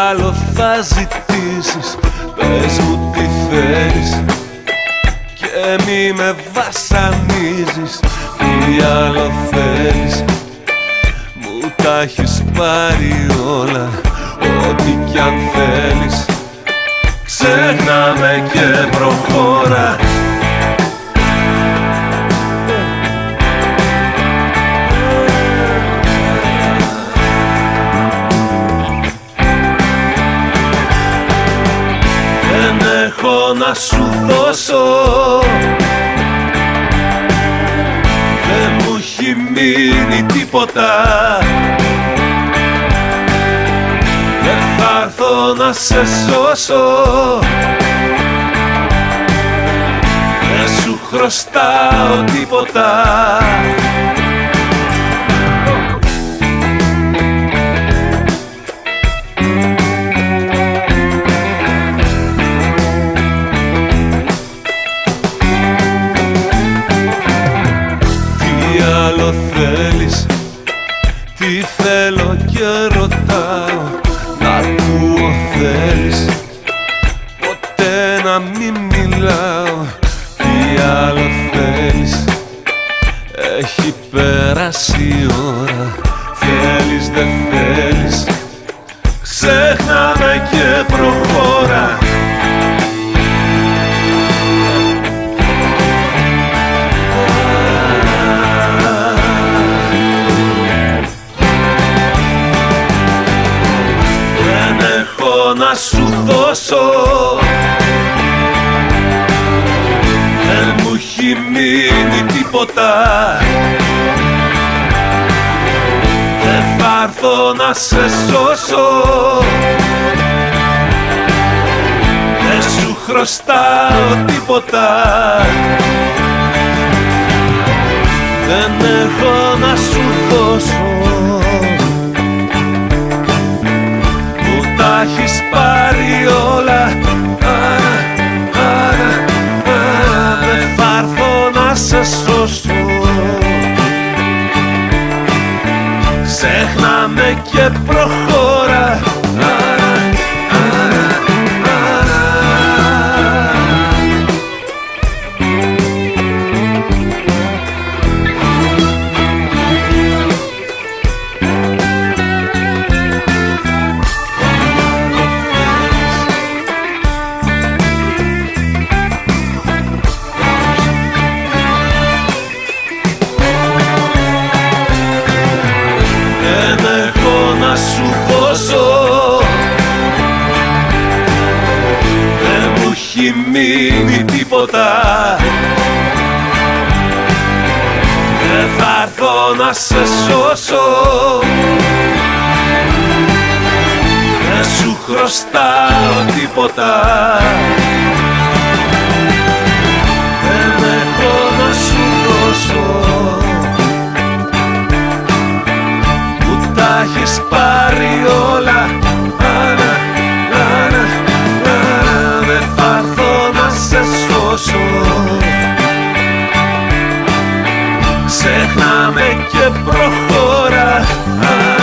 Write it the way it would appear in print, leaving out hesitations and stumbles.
άλλο θα ζητήσεις? Πες μου τι θέλεις και μη με βασανίζεις. Τι άλλο θέλεις? Μου τα έχεις πάρει όλα, ό,τι κι αν θέλεις. Ξέχνα με και προχώρα. Δεν έχω να σου δώσω, δεν μου έχει μείνει τίποτα. Δεν θα έρθω να σε σώσω, δεν σου χρωστάω τίποτα. Θέλεις, τι θέλω και ρωτάω, να ακούω θέλεις, ποτέ να μην μιλάω. Τι άλλο θέλεις? Έχει περάσει η ώρα. Θέλεις, δεν θέλεις? Ξέχνα με και προχώρα. Να σου δώσω, δεν μου έχει μείνει τίποτα. Δεν θα έρθω να σε σώσω, δεν σου χρωστάω τίποτα. Δεν έχω να σου δώσω, τα έχεις πάρει όλα. Δεν θα έρθω να σε σώσω. Ξέχνα με και προχώρα. Σου δώσω, δεν μου έχει μείνει τίποτα. Δεν θα έρθω να σε σώσω, δεν σου χρωστάω τίποτα. Δεν έχω να σου δώσω, τα έχεις πάρει όλα. Δεν θα έρθω να σε σώσω. Ξέχνα με και προχώρα.